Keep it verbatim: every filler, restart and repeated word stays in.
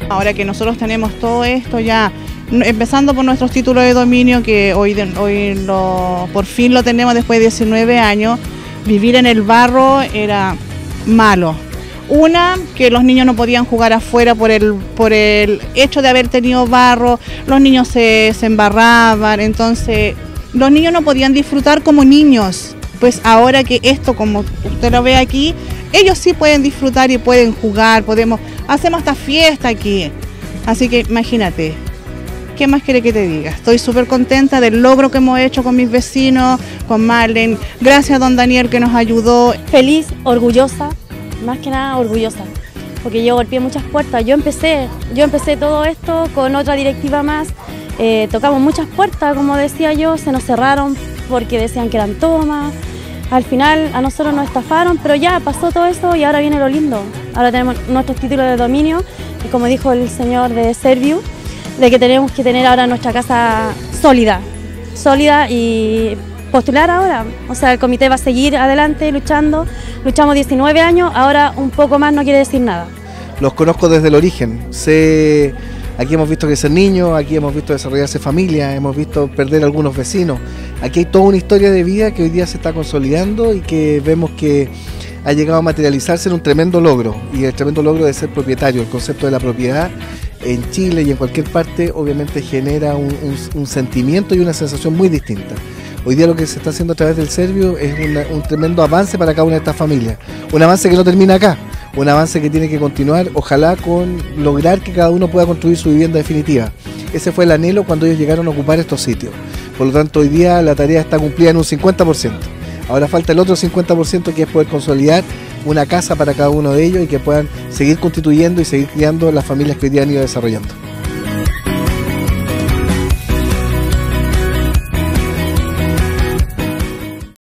Ahora que nosotros tenemos todo esto ya, empezando por nuestros títulos de dominio, que hoy, hoy lo, por fin lo tenemos después de diecinueve años, vivir en el barro era malo. Una, que los niños no podían jugar afuera por el, por el hecho de haber tenido barro, los niños se, se embarraban, entonces los niños no podían disfrutar como niños. Pues ahora que esto, como usted lo ve aquí, ellos sí pueden disfrutar y pueden jugar, podemos, hacemos esta fiesta aquí. Así que imagínate, ¿qué más quiere que te diga? Estoy súper contenta del logro que hemos hecho con mis vecinos, con Marlene. Gracias a don Daniel que nos ayudó. Feliz, orgullosa, más que nada orgullosa, porque yo golpeé muchas puertas. Yo empecé, yo empecé todo esto con otra directiva más. Eh, tocamos muchas puertas, como decía yo, se nos cerraron porque decían que eran tomas. Al final a nosotros nos estafaron, pero ya pasó todo eso y ahora viene lo lindo. Ahora tenemos nuestros títulos de dominio y, como dijo el señor de Serviu, de que tenemos que tener ahora nuestra casa sólida, sólida y postular ahora. O sea, el comité va a seguir adelante luchando. Luchamos diecinueve años, ahora un poco más no quiere decir nada. Los conozco desde el origen. Sé, aquí hemos visto crecer niños, aquí hemos visto desarrollarse familias, hemos visto perder algunos vecinos. Aquí hay toda una historia de vida que hoy día se está consolidando y que vemos que ha llegado a materializarse en un tremendo logro, y el tremendo logro de ser propietario. El concepto de la propiedad en Chile y en cualquier parte obviamente genera un, un, un sentimiento y una sensación muy distinta. Hoy día lo que se está haciendo a través del Serviu es una, un tremendo avance para cada una de estas familias, un avance que no termina acá, un avance que tiene que continuar, ojalá con lograr que cada uno pueda construir su vivienda definitiva. Ese fue el anhelo cuando ellos llegaron a ocupar estos sitios. Por lo tanto, hoy día la tarea está cumplida en un cincuenta por ciento. Ahora falta el otro cincuenta por ciento, que es poder consolidar una casa para cada uno de ellos y que puedan seguir constituyendo y seguir criando las familias que hoy día han ido desarrollando.